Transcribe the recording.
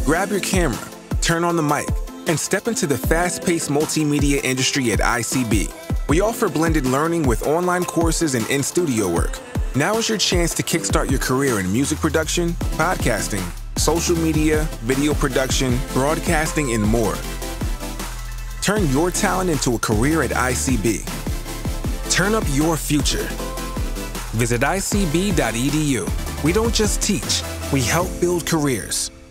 Grab your camera, turn on the mic, and step into the fast-paced multimedia industry at ICB. We offer blended learning with online courses and in-studio work. Now is your chance to kickstart your career in music production, podcasting, social media, video production, broadcasting, and more. Turn your talent into a career at ICB. Turn up your future. Visit icb.edu. We don't just teach, we help build careers.